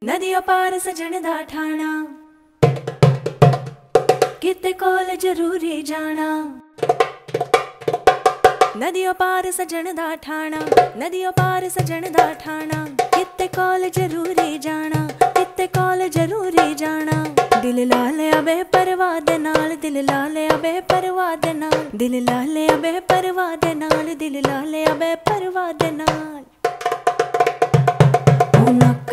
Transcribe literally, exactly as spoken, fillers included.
नदियों पार सजन दा ठाणा, किते कोल जरूरी जाना। नदियों पार सजन दा ठाणा, नदियों पार सजन दा ठाणा, किते कोल जरूरी जाना, किते कोल जरूरी जाना। दिल ला लिया बेपरवाह दे नाल, दिल ला लिया बेपरवाह दे नाल, दिल ला लिया बेपरवाह दे नाल, दिल ला लिया बेपरवाह दे नाल।